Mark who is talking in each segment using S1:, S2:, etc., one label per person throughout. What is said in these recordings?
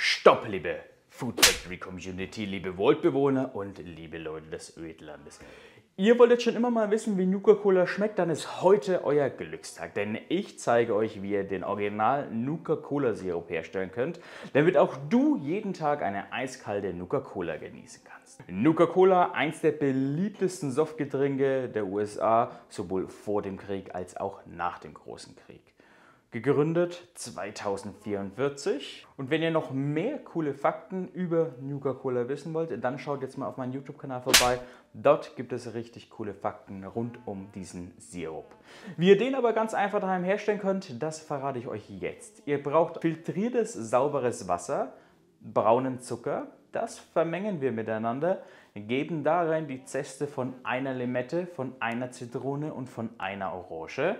S1: Stopp, liebe Food Factory Community, liebe Waldbewohner und liebe Leute des Ödlandes. Ihr wolltet schon immer mal wissen, wie Nuka-Cola schmeckt, dann ist heute euer Glückstag. Denn ich zeige euch, wie ihr den Original Nuka-Cola-Sirup herstellen könnt, damit auch du jeden Tag eine eiskalte Nuka-Cola genießen kannst. Nuka-Cola, eins der beliebtesten Softgetränke der USA, sowohl vor dem Krieg als auch nach dem Großen Krieg. Gegründet 2044. Und wenn ihr noch mehr coole Fakten über Nuka-Cola wissen wollt, dann schaut jetzt mal auf meinen YouTube-Kanal vorbei. Dort gibt es richtig coole Fakten rund um diesen Sirup. Wie ihr den aber ganz einfach daheim herstellen könnt, das verrate ich euch jetzt. Ihr braucht filtriertes, sauberes Wasser, braunen Zucker, das vermengen wir miteinander, geben darin die Zeste von einer Limette, von einer Zitrone und von einer Orange.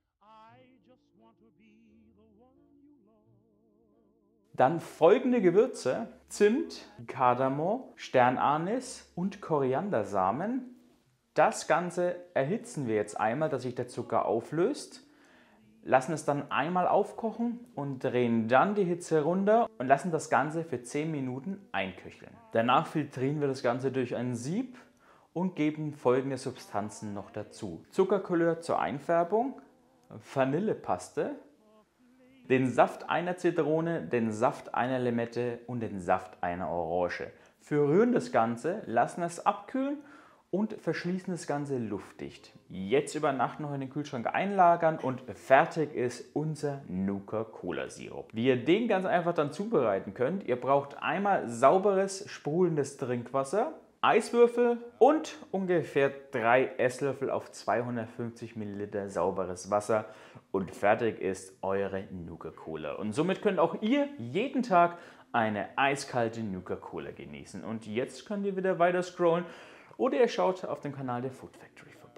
S1: Dann folgende Gewürze: Zimt, Kardamom, Sternanis und Koriandersamen. Das Ganze erhitzen wir jetzt einmal, dass sich der Zucker auflöst. Lassen es dann einmal aufkochen und drehen dann die Hitze runter und lassen das Ganze für 10 Minuten einköcheln. Danach filtrieren wir das Ganze durch ein Sieb und geben folgende Substanzen noch dazu: Zuckercouleur zur Einfärbung, Vanillepaste, den Saft einer Zitrone, den Saft einer Limette und den Saft einer Orange. Verrühren das Ganze, lassen es abkühlen und verschließen das Ganze luftdicht. Jetzt über Nacht noch in den Kühlschrank einlagern und fertig ist unser Nuka-Cola-Sirup. Wie ihr den ganz einfach dann zubereiten könnt: Ihr braucht einmal sauberes, sprudelndes Trinkwasser, Eiswürfel und ungefähr 3 Esslöffel auf 250 Milliliter sauberes Wasser und fertig ist eure Nuka-Cola. Und somit könnt auch ihr jeden Tag eine eiskalte Nuka-Cola genießen. Und jetzt könnt ihr wieder weiter scrollen oder ihr schaut auf dem Kanal der Food Factory vorbei.